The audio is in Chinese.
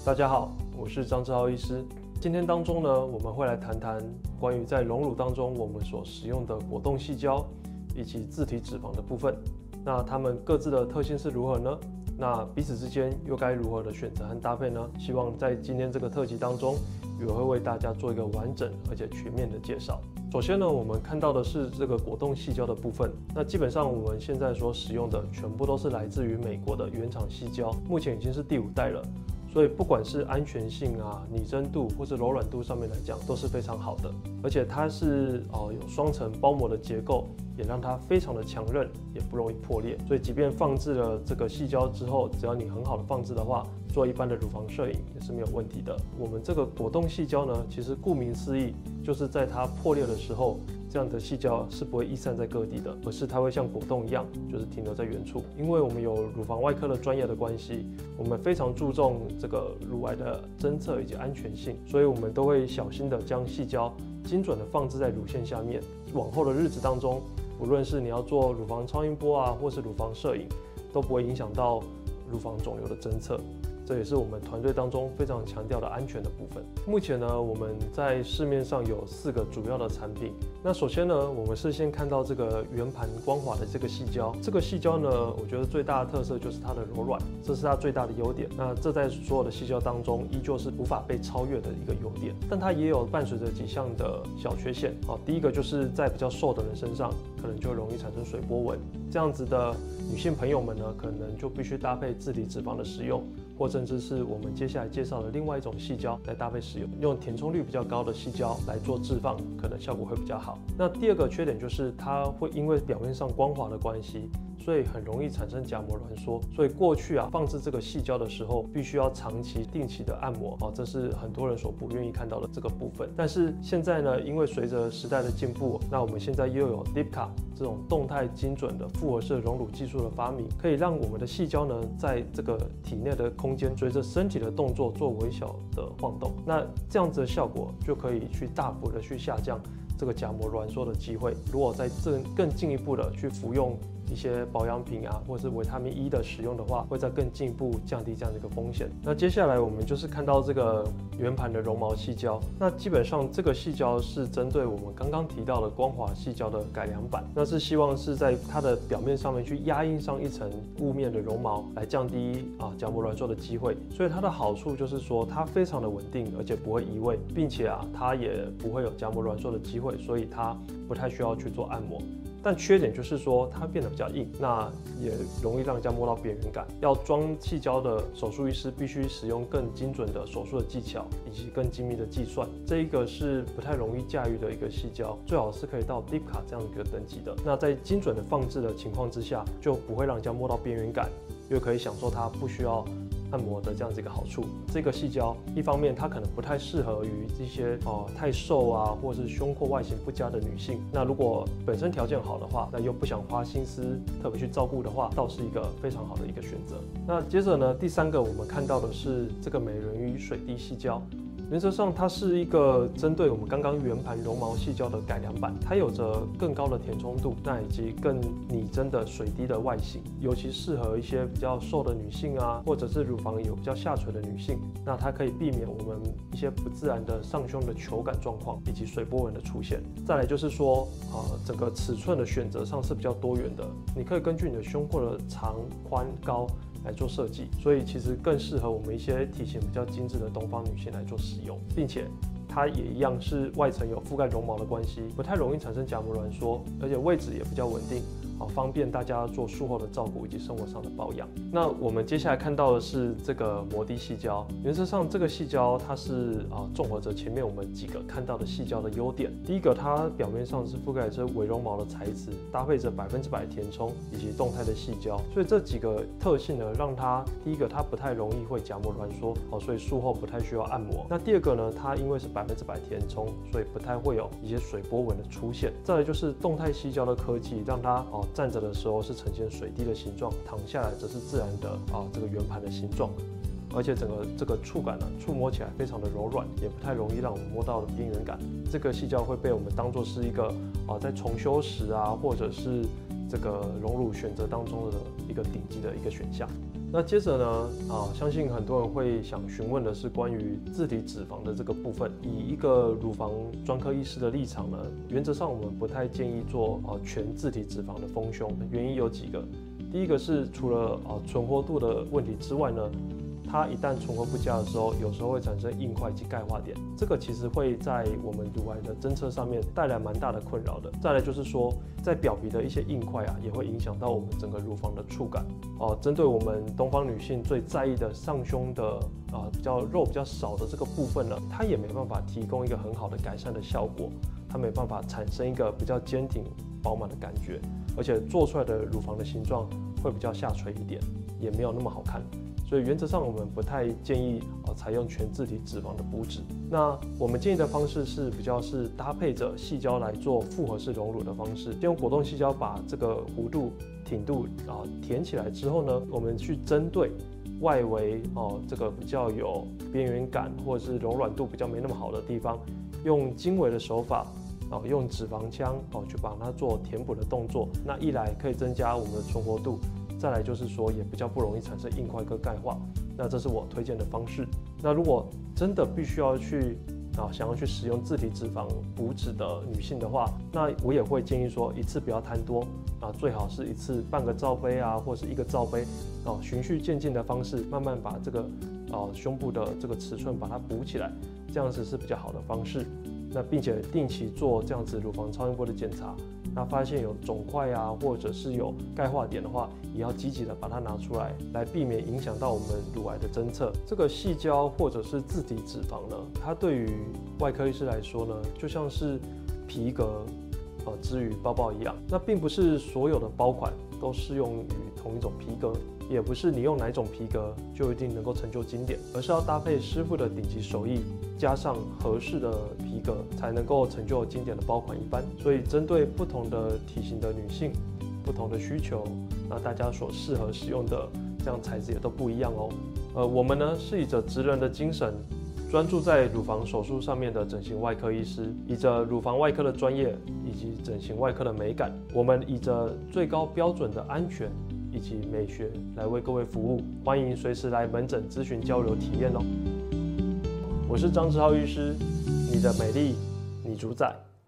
大家好，我是张志浩医师。今天当中呢，我们会来谈谈关于在隆乳当中我们所使用的果冻矽胶以及自体脂肪的部分。那它们各自的特性是如何呢？那彼此之间又该如何的选择和搭配呢？希望在今天这个特辑当中，也会为大家做一个完整而且全面的介绍。首先呢，我们看到的是这个果冻矽胶的部分。那基本上我们现在所使用的全部都是来自于美国的原厂矽胶，目前已经是第5代了。所以不管是安全性啊、拟真度或是柔软度上面来讲，都是非常好的。而且它是有双层包膜的结构，也让它非常的强韧，也不容易破裂。所以即便放置了这个矽胶之后，只要你很好的放置的话，做一般的乳房摄影也是没有问题的。我们这个果冻矽胶呢，其实顾名思义，就是在它破裂的时候，这样的矽胶是不会逸散在各地的，而是它会像果冻一样，就是停留在原处。因为我们有乳房外科的专业的关系，我们非常注重这个乳癌的侦测以及安全性，所以我们都会小心的将矽胶精准的放置在乳腺下面。往后的日子当中，无论是你要做乳房超音波啊，或是乳房摄影，都不会影响到乳房肿瘤的侦测。这也是我们团队当中非常强调的安全的部分。目前呢，我们在市面上有4个主要的产品。那首先呢，我们是先看到这个圆盘光滑的这个矽胶。这个矽胶呢，我觉得最大的特色就是它的柔软，这是它最大的优点。那这在所有的矽胶当中，依旧是无法被超越的一个优点。但它也有伴随着几项的小缺陷。第一个就是在比较瘦的人身上，可能就容易产生水波纹。这样子的女性朋友们呢，可能就必须搭配自体脂肪的使用，或甚至是我们接下来介绍的另外一种矽胶来搭配使用，用填充率比较高的矽胶来做置放，可能效果会比较好。那第二个缺点就是它会因为表面上光滑的关系，所以很容易产生荚膜挛缩。所以过去放置这个矽胶的时候，必须要长期定期的按摩这是很多人所不愿意看到的这个部分。但是现在呢，因为随着时代的进步，那我们现在又有 DIPCA 这种动态精准的复合式溶乳技术的发明，可以让我们的矽胶呢，在这个体内的空间随着身体的动作做微小的晃动，那这样子的效果就可以去大幅的去下降这个荚膜挛缩的机会。如果在更进一步的去服用一些保养品啊，或者是维他命 E 的使用的话，会再更进一步降低这样的一个风险。那接下来我们就是看到这个圆盘的绒毛矽胶。那基本上这个矽胶是针对我们刚刚提到的光滑矽胶的改良版，那是希望是在它的表面上面去压印上一层雾面的绒毛，来降低荚膜挛缩的机会。所以它的好处就是说它非常的稳定，而且不会移位，并且它也不会有荚膜挛缩的机会，所以它不太需要去做按摩。但缺点就是说它变得比较硬，那也容易让人家摸到边缘感。要装矽胶的手术医师必须使用更精准的手术的技巧以及更精密的计算，这一个是不太容易驾驭的一个矽胶，最好是可以到 DIPCA 这样一个等级的。那在精准的放置的情况之下，就不会让人家摸到边缘感，又可以享受它不需要按摩的这样子一个好处。这个矽胶一方面它可能不太适合于这些太瘦啊，或是胸廓外形不佳的女性。那如果本身条件好的话，那又不想花心思特别去照顾的话，倒是一个非常好的一个选择。那接着呢，第3个我们看到的是这个美人鱼水滴矽胶。原则上，它是一个针对我们刚刚圆盘绒毛矽胶的改良版，它有着更高的填充度，那以及更拟真的水滴的外形，尤其适合一些比较瘦的女性啊，或者是乳房有比较下垂的女性。那它可以避免我们一些不自然的上胸的球感状况，以及水波纹的出现。再来就是说，整个尺寸的选择上是比较多元的，你可以根据你的胸廓的长、宽、高来做设计，所以其实更适合我们一些体型比较精致的东方女性来做使用，并且它也一样是外层有覆盖绒毛的关系，不太容易产生荚膜挛缩，而且位置也比较稳定，方便大家做术后的照顾以及生活上的保养。那我们接下来看到的是这个摩的矽胶。原则上，这个矽胶它是综合着前面我们几个看到的矽胶的优点。第一个，它表面上是覆盖着微绒毛的材质，搭配着100%填充以及动态的矽胶，所以这几个特性呢，让它第一个它不太容易会荚膜挛缩，所以术后不太需要按摩。那第二个呢，它因为是100%填充，所以不太会有一些水波纹的出现。再来就是动态矽胶的科技，让它站着的时候是呈现水滴的形状，躺下来则是自然的这个圆盘的形状。而且整个这个触感呢，触摸起来非常的柔软，也不太容易让我们摸到的边缘感。这个矽胶会被我们当作是一个在重修时啊，或者是这个隆乳选择当中的一个顶级的一个选项。 那接着呢，相信很多人会想询问的是关于自体脂肪的这个部分。以一个乳房专科医师的立场呢，原则上我们不太建议做全自体脂肪的丰胸，原因有几个。第一个是除了存活度的问题之外呢，它一旦存活不佳的时候，有时候会产生硬块及钙化点，这个其实会在我们乳癌的侦测上面带来蛮大的困扰的。再来就是说，在表皮的一些硬块也会影响到我们整个乳房的触感。针对我们东方女性最在意的上胸的肉比较少的这个部分呢，它也没办法提供一个很好的改善的效果，它没办法产生一个比较坚挺饱满的感觉，而且做出来的乳房的形状会比较下垂一点，也没有那么好看。所以原则上我们不太建议采用全自体脂肪的补脂。那我们建议的方式是比较是搭配着矽胶来做复合式隆乳的方式，先用果冻矽胶把这个弧度、挺度填起来之后呢，我们去针对外围这个比较有边缘感或者是柔软度比较没那么好的地方，用经纬的手法。用脂肪枪去把它做填补的动作，那一来可以增加我们的存活度，再来就是说也比较不容易产生硬块跟钙化，那这是我推荐的方式。那如果真的必须要去想要去使用自体脂肪补脂的女性的话，那我也会建议说一次不要贪多，最好是一次半个罩杯或是1个罩杯，循序渐进的方式，慢慢把这个胸部的这个尺寸把它补起来，这样子是比较好的方式。那并且定期做这样子乳房超音波的检查，那发现有肿块或者是有钙化点的话，也要积极的把它拿出来，来避免影响到我们乳癌的侦测。这个矽胶或者是自体脂肪呢，它对于外科医师来说呢，就像是皮革之于包包一样。那并不是所有的包款都适用于同一种皮革，也不是你用哪一种皮革就一定能够成就经典，而是要搭配师傅的顶级手艺，加上合适的皮革，才能够成就经典的包款一般。所以针对不同的体型的女性，不同的需求，那大家所适合使用的这样材质也都不一样哦。我们呢是以着职人的精神，专注在乳房手术上面的整形外科医师，以着乳房外科的专业以及整形外科的美感，我们以着最高标准的安全以及美学来为各位服务。欢迎随时来门诊咨询交流体验哦。我是张志浩医师，你的美丽你主宰。